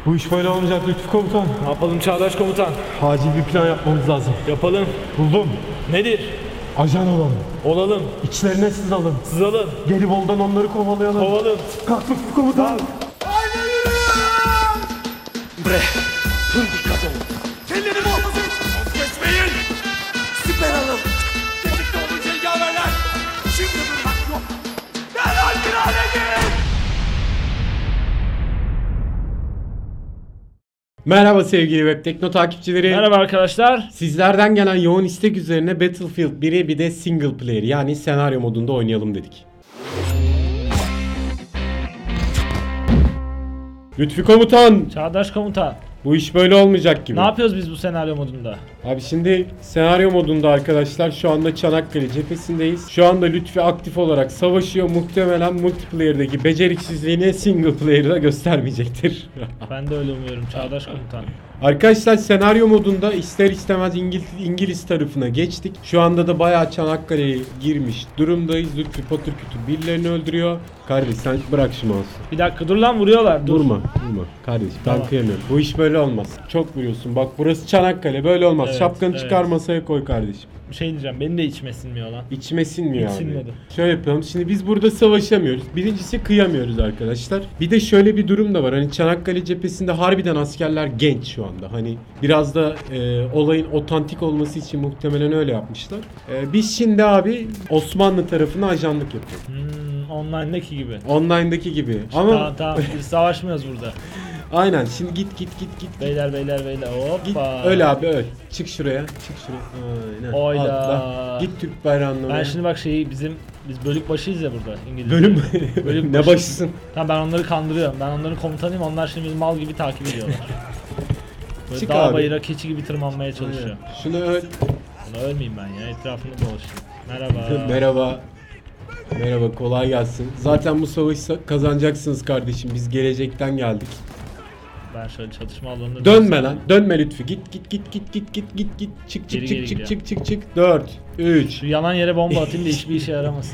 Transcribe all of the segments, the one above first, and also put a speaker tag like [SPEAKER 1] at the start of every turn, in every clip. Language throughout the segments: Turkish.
[SPEAKER 1] Bu iş böyle olmayacak Lütfü Komutan.
[SPEAKER 2] Ne yapalım Çağdaş Komutan?
[SPEAKER 1] Acil bir plan yapmamız lazım.
[SPEAKER 2] Yapalım.
[SPEAKER 1] Buldum.
[SPEAKER 2] Nedir?
[SPEAKER 1] Ajan olalım.
[SPEAKER 2] Olalım.
[SPEAKER 1] İçlerine sızalım.
[SPEAKER 2] Sızalım.
[SPEAKER 1] Gelibolu'dan onları kovalayalım.
[SPEAKER 2] Kovalım.
[SPEAKER 1] Kalk Lütfü Komutan.
[SPEAKER 3] Bre, dur dikkat olun. Kendini muhafaza et. Vazgeçmeyin. Siper alın. Tetikte olun cengaverler. Şimdi durmak yok. Derhal bir hale gelin.
[SPEAKER 1] Merhaba sevgili Web Tekno takipçileri.
[SPEAKER 2] Merhaba arkadaşlar.
[SPEAKER 1] Sizlerden gelen yoğun istek üzerine Battlefield 1'i bir de single player yani senaryo modunda oynayalım dedik. Lütfü Komutan,
[SPEAKER 2] Çağdaş Komutan.
[SPEAKER 1] bu iş böyle olmayacak gibi.
[SPEAKER 2] Ne yapıyoruz biz bu senaryo modunda?
[SPEAKER 1] Abi şimdi senaryo modunda arkadaşlar şu anda Çanakkale cephesindeyiz. Şu anda Lütfi aktif olarak savaşıyor. Muhtemelen multiplayer'daki beceriksizliğini single player'da göstermeyecektir.
[SPEAKER 2] Ben de öyle umuyorum Çağdaş Komutan.
[SPEAKER 1] Arkadaşlar senaryo modunda ister istemez İngiliz tarafına geçtik. Şu anda da bayağı Çanakkale'ye girmiş durumdayız. Lütfi patır kütür birilerini öldürüyor. Kardeş sen bırak şu mouse'u.
[SPEAKER 2] Bir dakika dur lan vuruyorlar. Dur.
[SPEAKER 1] Durma. Kardeş ben
[SPEAKER 2] Tamam.
[SPEAKER 1] kıyamıyorum. Bu iş böyle olmaz. Çok biliyorsun. Bak burası Çanakkale. Böyle olmaz.
[SPEAKER 2] Evet,
[SPEAKER 1] Şapkanı
[SPEAKER 2] evet.
[SPEAKER 1] çıkar masaya koy kardeşim.
[SPEAKER 2] Bir şey diyeceğim. Benim de içime sinmiyor lan.
[SPEAKER 1] İçime sinmiyor
[SPEAKER 2] Hiç
[SPEAKER 1] abi.
[SPEAKER 2] sinmedi.
[SPEAKER 1] Şöyle yapalım. Şimdi biz burada savaşamıyoruz. Birincisi kıyamıyoruz arkadaşlar. Bir de şöyle bir durum da var. Hani Çanakkale cephesinde harbiden askerler genç şu anda. Hani biraz da olayın otantik olması için muhtemelen öyle yapmışlar. Biz şimdi abi Osmanlı tarafına ajanlık yapıyoruz.
[SPEAKER 2] Online'daki gibi.
[SPEAKER 1] Online'daki gibi. Ama
[SPEAKER 2] Tamam biz savaşmıyoruz burada.
[SPEAKER 1] aynen. Şimdi git.
[SPEAKER 2] Beyler
[SPEAKER 1] Git.
[SPEAKER 2] hoppa.
[SPEAKER 1] Öl abi öl. Çık şuraya. Aynen.
[SPEAKER 2] Oyda.
[SPEAKER 1] Atla. Git Türk bayrağına.
[SPEAKER 2] Ben şimdi bak biz bölük başıyız ya burada İngiliz.
[SPEAKER 1] Bölüm
[SPEAKER 2] Bölük
[SPEAKER 1] ne
[SPEAKER 2] başı.
[SPEAKER 1] başısın?
[SPEAKER 2] Tamam ben onları kandırıyorum. Ben onların komutanıyım. Onlar şimdi bizi mal gibi takip ediyorlar. Böyle
[SPEAKER 1] Çık
[SPEAKER 2] dağ
[SPEAKER 1] abi.
[SPEAKER 2] bayıra keçi gibi tırmanmaya çalışıyor.
[SPEAKER 1] Şunu öl.
[SPEAKER 2] Buna ölmeyeyim ben ya. Etrafında dolaşayım. Merhaba.
[SPEAKER 1] Merhaba kolay gelsin. Zaten bu savaşı kazanacaksınız kardeşim. Biz gelecekten geldik.
[SPEAKER 2] Ben şöyle çatışma alanında...
[SPEAKER 1] Dönme lan. Dönme lütfü. Git. Çık.
[SPEAKER 2] Geri
[SPEAKER 1] Çık. 4 3
[SPEAKER 2] Şu yalan yere bomba atayım da hiçbir işe yaramasın.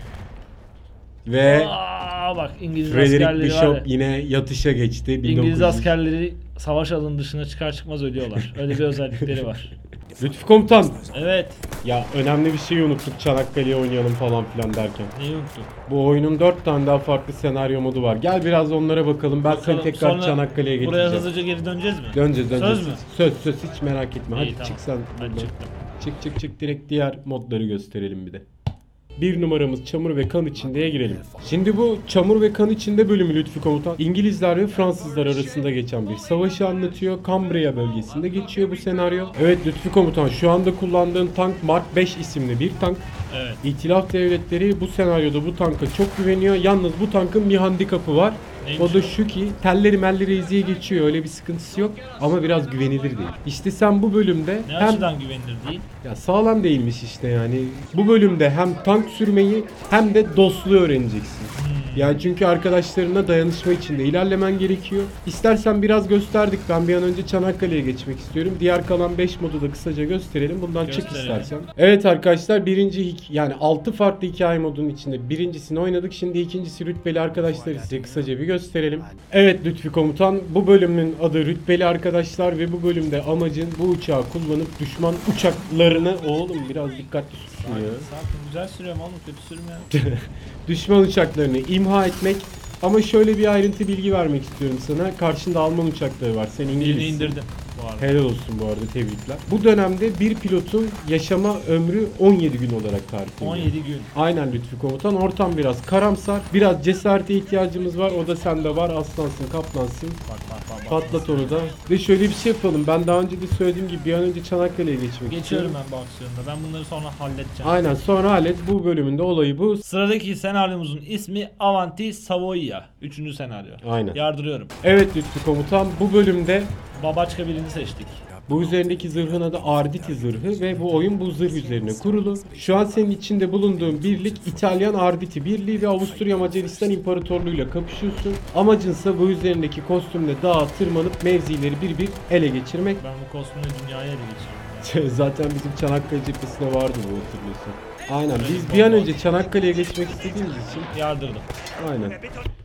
[SPEAKER 1] ve
[SPEAKER 2] Bak İngiliz
[SPEAKER 1] Frederick
[SPEAKER 2] askerleri var
[SPEAKER 1] Bishop
[SPEAKER 2] ya.
[SPEAKER 1] yine yatışa geçti.
[SPEAKER 2] İngiliz
[SPEAKER 1] 1900.
[SPEAKER 2] askerleri savaş alanı dışına çıkar çıkmaz ölüyorlar. Öyle bir özellikleri var.
[SPEAKER 1] Lütfü komutan.
[SPEAKER 2] Evet.
[SPEAKER 1] Ya önemli bir şey unuttuk. Çanakkale'ye oynayalım falan filan derken.
[SPEAKER 2] Neyi unuttuk?
[SPEAKER 1] Bu oyunun 4 tane daha farklı senaryo modu var. Gel biraz onlara bakalım. Ben seni
[SPEAKER 2] Bakalım,
[SPEAKER 1] tekrar
[SPEAKER 2] sonra
[SPEAKER 1] Çanakkale'ye
[SPEAKER 2] Buraya
[SPEAKER 1] getireceğim.
[SPEAKER 2] hızlıca geri döneceğiz mi?
[SPEAKER 1] Döneceğiz.
[SPEAKER 2] Söz mü?
[SPEAKER 1] Söz hiç merak etme.
[SPEAKER 2] İyi,
[SPEAKER 1] Hadi
[SPEAKER 2] tamam.
[SPEAKER 1] çık sen.
[SPEAKER 2] Ben
[SPEAKER 1] buradan.
[SPEAKER 2] çıktım.
[SPEAKER 1] Çık direkt diğer modları gösterelim bir de. Bir numaramız çamur ve kan içindeye girelim. Şimdi bu çamur ve kan içinde bölümü Lütfü Komutan İngilizler ve Fransızlar arasında geçen bir savaşı anlatıyor. Cambria bölgesinde geçiyor bu senaryo. Evet Lütfü Komutan şu anda kullandığın tank Mark 5 isimli bir tank.
[SPEAKER 2] Evet.
[SPEAKER 1] İtilaf devletleri bu senaryoda bu tanka çok güveniyor. Yalnız bu tankın bir handikapı var.
[SPEAKER 2] Neymiş
[SPEAKER 1] O da şu ki telleri iziye geçiyor, öyle bir sıkıntısı yok ama biraz güvenilir değil. İşte sen bu bölümde
[SPEAKER 2] Ne
[SPEAKER 1] hem
[SPEAKER 2] açıdan güvenilir değil?
[SPEAKER 1] ya sağlam değilmiş işte yani. Bu bölümde hem tank sürmeyi hem de dostluğu öğreneceksin. Yani çünkü arkadaşlarına dayanışma içinde ilerlemen gerekiyor. İstersen biraz gösterdik. Ben bir an önce Çanakkale'ye geçmek istiyorum. Diğer kalan 5 modu da kısaca gösterelim. Bundan çık
[SPEAKER 2] Gösterelim.
[SPEAKER 1] istersen. Evet arkadaşlar yani 6 farklı hikaye modunun içinde birincisini oynadık. Şimdi ikincisi rütbeli arkadaşları size kısaca bir gösterelim. Evet Lütfi Komutan, bu bölümün adı rütbeli arkadaşlar ve bu bölümde amacın bu uçağı kullanıp düşman uçaklarını biraz dikkatli sürün ya.
[SPEAKER 2] Sakin güzel sürüyorum oğlum kötü sürmüyorum.
[SPEAKER 1] Düşman uçaklarını imha etmek. Ama şöyle bir ayrıntı bilgi vermek istiyorum sana. Karşında Alman uçakları var. Sen
[SPEAKER 2] Birini
[SPEAKER 1] İngilizsin.
[SPEAKER 2] indirdim bu arada.
[SPEAKER 1] Helal olsun bu arada, tebrikler. Bu dönemde bir pilotun yaşama ömrü 17 gün olarak tarif ediliyor.
[SPEAKER 2] 17 gün.
[SPEAKER 1] Aynen Lütfü Komutan. Ortam biraz karamsar. Biraz cesarete ihtiyacımız var. O da sende var. Aslansın, kaplansın.
[SPEAKER 2] Bak.
[SPEAKER 1] Patlat onu da. Ve şöyle bir şey yapalım. Ben daha önce de söylediğim gibi bir an önce Çanakkale'ye geçmek
[SPEAKER 2] Geçiyorum
[SPEAKER 1] istiyorum.
[SPEAKER 2] ben bu aksiyonda. Ben bunları sonra halledeceğim.
[SPEAKER 1] Aynen, sonra hallet. Bu bölümünde olayı bu.
[SPEAKER 2] Sıradaki senaryomuzun ismi Avanti Savoia. 3. senaryo.
[SPEAKER 1] Aynen.
[SPEAKER 2] Yardırıyorum.
[SPEAKER 1] Evet Lütfü Komutan. Bu bölümde
[SPEAKER 2] Babaçka birini seçtik.
[SPEAKER 1] bu üzerindeki zırhın adı Arditi zırhı ve bu oyun bu zırh üzerine kurulu. Şu an senin içinde bulunduğun birlik İtalyan Arditi Birliği ve Avusturya Macaristan İmparatorluğu'yla kapışıyorsun. Amacınsa bu üzerindeki kostümle dağa tırmanıp mevzileri bir ele geçirmek.
[SPEAKER 2] Ben bu kostümü dünyaya ele geçirdim.
[SPEAKER 1] Zaten bizim Çanakkale cephesinde vardı bu, hatırlıyorsun. Aynen, biz bir an önce Çanakkale'ye geçmek istediğimiz için
[SPEAKER 2] Yardırdım.
[SPEAKER 1] aynen.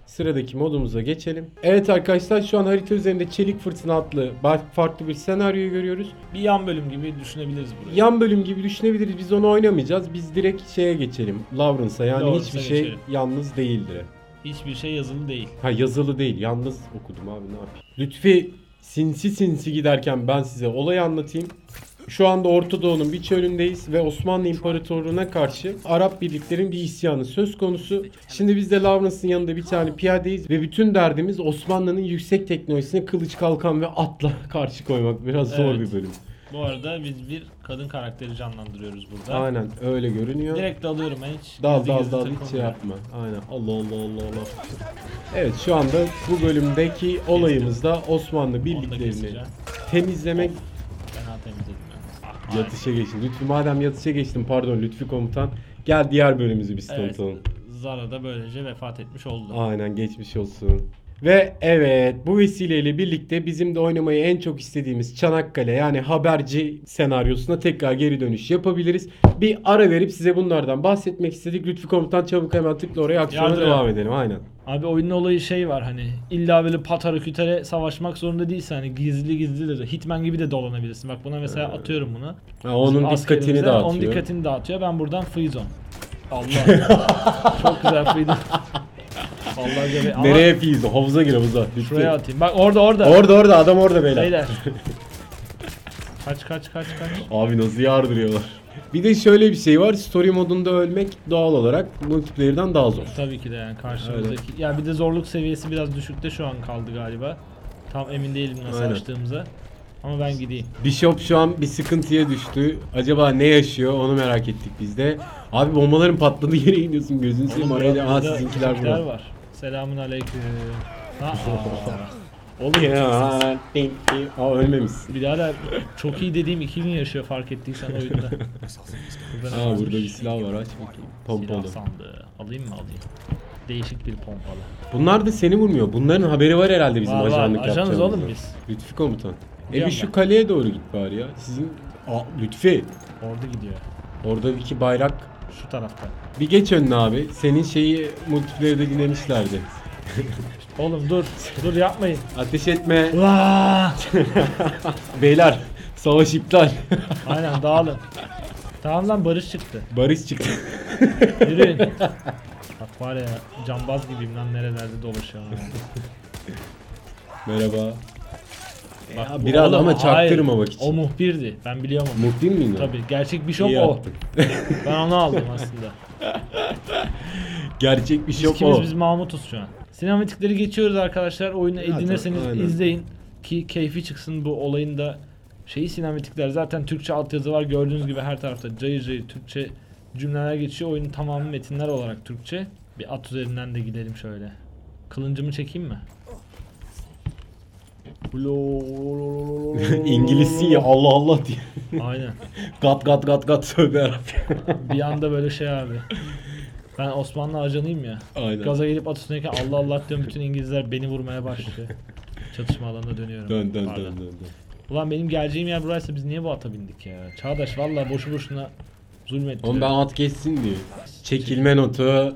[SPEAKER 1] Sıradaki modumuza geçelim. Evet arkadaşlar, şu an harita üzerinde Çelik Fırtına adlı farklı bir senaryoyu görüyoruz.
[SPEAKER 2] Bir yan bölüm gibi düşünebiliriz burayı.
[SPEAKER 1] Yan bölüm gibi düşünebiliriz. Biz onu oynamayacağız. Biz direkt şeye geçelim. Lawrence'a, yani
[SPEAKER 2] Lawrence'a
[SPEAKER 1] hiçbir şey
[SPEAKER 2] geçelim.
[SPEAKER 1] yalnız değildir.
[SPEAKER 2] Hiçbir şey yazılı değil.
[SPEAKER 1] Ha, yazılı değil. Yalnız okudum abi, ne yapayım. Lütfi sinsi sinsi giderken ben size olayı anlatayım. Şu anda Orta Doğu'nun bir çölündeyiz ve Osmanlı İmparatorluğu'na karşı Arap birliklerin bir isyanı söz konusu. Şimdi biz de Lawrence'ın yanında bir tane piyadeyiz ve bütün derdimiz Osmanlı'nın yüksek teknolojisine kılıç, kalkan ve atla karşı koymak. Biraz zor
[SPEAKER 2] Evet.
[SPEAKER 1] bir bölüm.
[SPEAKER 2] Bu arada biz bir kadın karakteri canlandırıyoruz burada.
[SPEAKER 1] Aynen öyle görünüyor.
[SPEAKER 2] Direkt dalıyorum ben hiç.
[SPEAKER 1] Dal
[SPEAKER 2] gizli gizli
[SPEAKER 1] hiç şey
[SPEAKER 2] takılmıyorum.
[SPEAKER 1] yapma. Aynen. Allah Allah Allah Allah. Evet, şu anda bu bölümdeki olayımızda Osmanlı
[SPEAKER 2] Onu da
[SPEAKER 1] birliklerini
[SPEAKER 2] keseceğim.
[SPEAKER 1] temizlemek.
[SPEAKER 2] Fena temizledim ben. Ah,
[SPEAKER 1] Yatışa geçtim. Lütfi, madem yatışa geçtim, pardon Lütfi komutan. Gel diğer bölümümüzü biz
[SPEAKER 2] evet.
[SPEAKER 1] tanıtalım.
[SPEAKER 2] Zara da böylece vefat etmiş oldu.
[SPEAKER 1] Aynen, geçmiş olsun. Ve evet, bu vesileyle birlikte bizim de oynamayı en çok istediğimiz Çanakkale, yani haberci senaryosuna tekrar geri dönüş yapabiliriz. Bir ara verip size bunlardan bahsetmek istedik. Lütfi komutan, çabuk hemen tıkla oraya, aksiyona
[SPEAKER 2] Yardım.
[SPEAKER 1] devam edelim. Aynen.
[SPEAKER 2] Abi oyunun olayı şey var, hani illa böyle patara kütere savaşmak zorunda değilsin, hani gizli de Hitman gibi de dolanabilirsin. Bak buna mesela atıyorum bunu.
[SPEAKER 1] Ha, onun
[SPEAKER 2] Bizim
[SPEAKER 1] dikkatini
[SPEAKER 2] askerimize,
[SPEAKER 1] dağıtıyor.
[SPEAKER 2] Onun dikkatini dağıtıyor. Ben buradan free zone. Allah. Çok güzel free zone. Vallahi göre. Ama
[SPEAKER 1] Nereye fiyiz? Havuza gir, havuza. Lütfi.
[SPEAKER 2] şuraya atayım. Bak orada.
[SPEAKER 1] Orada adam orada beyler.
[SPEAKER 2] Beyler. Kaç.
[SPEAKER 1] Abi nasıl yardırıyorlar. Bir de şöyle bir şey var. Story modunda ölmek doğal olarak multiplayer'dan daha zor.
[SPEAKER 2] Tabii ki de yani karşımızdaki. Ya bir de zorluk seviyesi biraz düşükte şu an kaldı galiba. Tam emin değilim nasıl
[SPEAKER 1] Aynen.
[SPEAKER 2] açtığımıza. Ama ben gideyim.
[SPEAKER 1] Bishop şu an bir sıkıntıya düştü. Acaba ne yaşıyor onu merak ettik biz de. Abi bombaların patladığı yere gidiyorsun, gözünü seveyim.
[SPEAKER 2] Oğlum,
[SPEAKER 1] Araya
[SPEAKER 2] burada
[SPEAKER 1] sizinkiler
[SPEAKER 2] bizimkiler
[SPEAKER 1] burada.
[SPEAKER 2] var. Selamun aleyküm.
[SPEAKER 1] Oğlum ya. Aa, ölmemişsin.
[SPEAKER 2] Birader çok iyi dediğim 2 gün yaşıyor, fark ettiysen oyunda.
[SPEAKER 1] Aa, burada bir silah var, aç bakayım. Pompalı.
[SPEAKER 2] Silah sandığı. Alayım mı? Değişik bir pompalı.
[SPEAKER 1] Bunlar da seni vurmuyor. Bunların haberi var herhalde bizim
[SPEAKER 2] Var,
[SPEAKER 1] ajanlık
[SPEAKER 2] ajanız
[SPEAKER 1] yapacağımızda.
[SPEAKER 2] oğlum biz.
[SPEAKER 1] Lütfi komutan. Bir
[SPEAKER 2] Biliyorum
[SPEAKER 1] şu
[SPEAKER 2] ben.
[SPEAKER 1] kaleye doğru git bari ya. Sizin... Aa, Lütfi.
[SPEAKER 2] Orada gidiyor.
[SPEAKER 1] Orada iki bayrak.
[SPEAKER 2] Şu tarafta.
[SPEAKER 1] Bir geç önüne abi. Senin şeyi multiplayer'de dinlemişlerdi.
[SPEAKER 2] Oğlum dur yapmayın.
[SPEAKER 1] Ateş etme.
[SPEAKER 2] Vaa!
[SPEAKER 1] Beyler, savaş iptal.
[SPEAKER 2] Aynen dağılın. Tamam lan, barış çıktı.
[SPEAKER 1] Barış çıktı.
[SPEAKER 2] Yürüyün. Bak var ya, cambaz gibiyim lan, nerelerde dolaşıyorum. Yani.
[SPEAKER 1] Merhaba.
[SPEAKER 2] Bak,
[SPEAKER 1] Ya
[SPEAKER 2] bu
[SPEAKER 1] biraz
[SPEAKER 2] oğlum,
[SPEAKER 1] ama çaktırmamak
[SPEAKER 2] hayır,
[SPEAKER 1] için.
[SPEAKER 2] O muhbirdi. Ben biliyorum onu.
[SPEAKER 1] Muhbir miyim?
[SPEAKER 2] Tabii gerçek bir şok
[SPEAKER 1] İyi
[SPEAKER 2] o.
[SPEAKER 1] yaptın.
[SPEAKER 2] Ben onu aldım aslında.
[SPEAKER 1] Gerçek bir
[SPEAKER 2] Biz
[SPEAKER 1] şey
[SPEAKER 2] kimiz?
[SPEAKER 1] o.
[SPEAKER 2] Biz Mahmut'uz şu an. Sinematikleri geçiyoruz arkadaşlar. Oyunu
[SPEAKER 1] Zaten,
[SPEAKER 2] edinirseniz
[SPEAKER 1] aynen.
[SPEAKER 2] izleyin ki keyfi çıksın bu olayın da. Sinematikler zaten Türkçe altyazı var. Gördüğünüz gibi her tarafta cayır cayır Türkçe cümleler geçiyor. Oyunun tamamı metinler olarak Türkçe. Bir at üzerinden de gidelim şöyle. Kılıncımı çekeyim mi?
[SPEAKER 1] İngilizsin ya, Allah Allah diye.
[SPEAKER 2] Aynen.
[SPEAKER 1] Gat tövbe yarabbim.
[SPEAKER 2] Bir anda böyle şey abi. Ben Osmanlı ajanıyım ya.
[SPEAKER 1] Aynen.
[SPEAKER 2] Gaza gelip at üstündeyken Allah Allah diyorum, bütün İngilizler beni vurmaya başlıyor. Çatışma alanına dönüyorum.
[SPEAKER 1] Dön.
[SPEAKER 2] Pardon. Ulan benim geleceğim yer buraysa biz niye bu ata bindik ya? Çağdaş vallahi boşu boşuna zulmettik.
[SPEAKER 1] Oğlum ben at geçsin diye. Çekilme notu.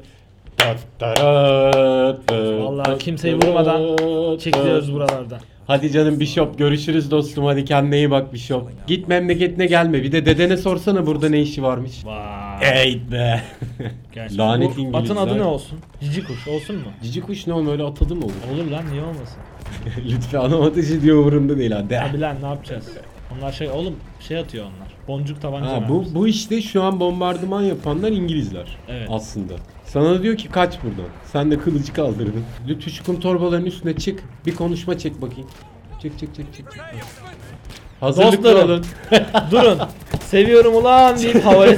[SPEAKER 2] Vallahi kimseyi vurmadan çekiliyoruz buralardan.
[SPEAKER 1] Hadi canım Bishop, görüşürüz dostum, hadi kendine iyi bak Bishop. Git memleketine gelme, bir de dedene sorsana burada ne işi varmış.
[SPEAKER 2] Vay.
[SPEAKER 1] Ey be.
[SPEAKER 2] Gerçi
[SPEAKER 1] Lanet
[SPEAKER 2] bu
[SPEAKER 1] İngilizler.
[SPEAKER 2] atın adı ne olsun? Cici kuş olsun mu?
[SPEAKER 1] Cici kuş ne oğlum, öyle at adı mı olur?
[SPEAKER 2] Olur lan, niye olmasın?
[SPEAKER 1] Lütfen anam ateşi diyor, umurumda değil ha. De.
[SPEAKER 2] Abi lan ne yapacağız? Onlar şey oğlum, şey atıyor onlar. Boncuk tabanca
[SPEAKER 1] Ha,
[SPEAKER 2] mermisi.
[SPEAKER 1] bu işte şu an bombardıman yapanlar İngilizler.
[SPEAKER 2] Evet.
[SPEAKER 1] Aslında. Sana da diyor ki kaç buradan. Sen de kılıcı kaldırdın. Lütfü şu kum torbaların üstüne çık. Bir konuşma çek bakayım. Çek. Hazırlıklı
[SPEAKER 2] Dostlarım.
[SPEAKER 1] olun.
[SPEAKER 2] Durun. Seviyorum ulan deyip havaya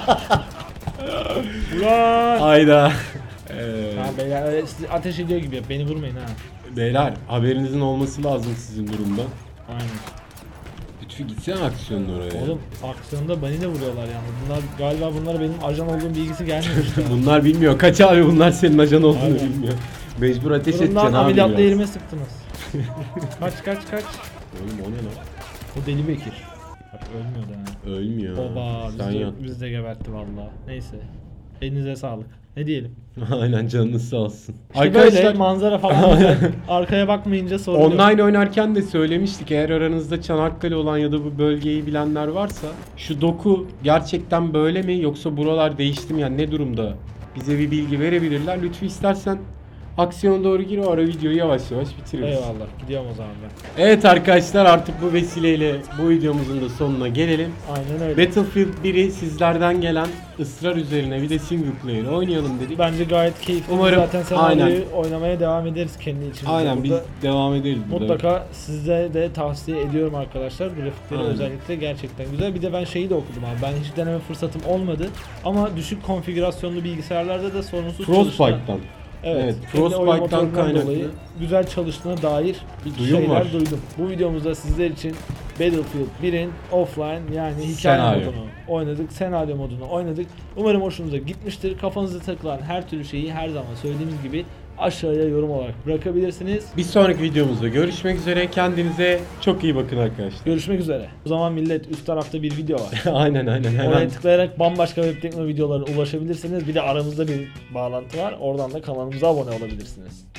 [SPEAKER 2] ulan.
[SPEAKER 1] Hayda.
[SPEAKER 2] Ha beyler öyle siz ateş ediyor gibi yap. Beni vurmayın ha.
[SPEAKER 1] Beyler, haberinizin olması lazım sizin durumdan.
[SPEAKER 2] Aynen.
[SPEAKER 1] Lütfü gitsene aksiyonun oraya.
[SPEAKER 2] Oğlum aksiyonda beni de vuruyorlar yani. Bunlar galiba bunlara benim ajan olduğum bilgisi gelmemiş. daha.
[SPEAKER 1] Bunlar bilmiyor. Kaç abi, bunlar senin ajan olduğunu
[SPEAKER 2] Aynen.
[SPEAKER 1] bilmiyor. Mecbur ateş
[SPEAKER 2] Durun
[SPEAKER 1] edeceksin
[SPEAKER 2] lan,
[SPEAKER 1] abi
[SPEAKER 2] ameliyatla
[SPEAKER 1] biraz.
[SPEAKER 2] yerime sıktınız. Kaç.
[SPEAKER 1] Oğlum o ne lan?
[SPEAKER 2] O Deli Bekir. Bak ölmüyor da ha.
[SPEAKER 1] Ölmüyor.
[SPEAKER 2] Oba
[SPEAKER 1] Sen
[SPEAKER 2] biz
[SPEAKER 1] yattın.
[SPEAKER 2] de gebertti valla. Neyse. Elinize sağlık. Ne diyelim?
[SPEAKER 1] Aynen, canınız sağ olsun.
[SPEAKER 2] İşte böyle manzara falan güzel. Arkaya bakmayınca sorun yok.
[SPEAKER 1] online oynarken de söylemiştik, eğer aranızda Çanakkale olan ya da bu bölgeyi bilenler varsa şu doku gerçekten böyle mi yoksa buralar değişti mi, yani ne durumda, bize bir bilgi verebilirler. Lütfü istersen aksiyona doğru gir, o ara videoyu yavaş yavaş bitiririz.
[SPEAKER 2] Eyvallah, gidiyorum o zaman ben.
[SPEAKER 1] Evet arkadaşlar, artık bu vesileyle bu videomuzun da sonuna gelelim.
[SPEAKER 2] Aynen öyle.
[SPEAKER 1] Battlefield 1'i sizlerden gelen ısrar üzerine bir de single player oynayalım dedik.
[SPEAKER 2] Bence gayet keyifli.
[SPEAKER 1] Umarım-
[SPEAKER 2] Zaten senaryoyu oynamaya devam ederiz kendi içimizde.
[SPEAKER 1] Aynen, biz
[SPEAKER 2] Burada
[SPEAKER 1] devam ederiz. burada.
[SPEAKER 2] mutlaka size de tavsiye ediyorum arkadaşlar. Grafikleri
[SPEAKER 1] Aynen.
[SPEAKER 2] özellikle gerçekten güzel. Bir de ben şeyi de okudum abi. Ben hiç deneme fırsatım olmadı. Ama düşük konfigürasyonlu bilgisayarlarda da sorunsuz çalışma.
[SPEAKER 1] Frostbite'dan. Evet,
[SPEAKER 2] kendi oyun
[SPEAKER 1] Frostbite'dan
[SPEAKER 2] motorundan
[SPEAKER 1] kaynaklı.
[SPEAKER 2] dolayı güzel çalıştığına dair
[SPEAKER 1] Bir duyum
[SPEAKER 2] şeyler
[SPEAKER 1] var.
[SPEAKER 2] duydum. Bu videomuzda sizler için Battlefield 1'in offline yani hikaye
[SPEAKER 1] Senaryo.
[SPEAKER 2] modunu oynadık, senaryo modunu oynadık. Umarım hoşunuza gitmiştir. Kafanıza takılan her türlü şeyi her zaman söylediğimiz gibi aşağıya yorum olarak bırakabilirsiniz.
[SPEAKER 1] Bir sonraki videomuzda görüşmek üzere. Kendinize çok iyi bakın arkadaşlar.
[SPEAKER 2] Görüşmek üzere. O zaman millet, üst tarafta bir video var.
[SPEAKER 1] Aynen hemen.
[SPEAKER 2] Oraya tıklayarak bambaşka web tekno videolarına ulaşabilirsiniz. Bir de aramızda bir bağlantı var. Oradan da kanalımıza abone olabilirsiniz.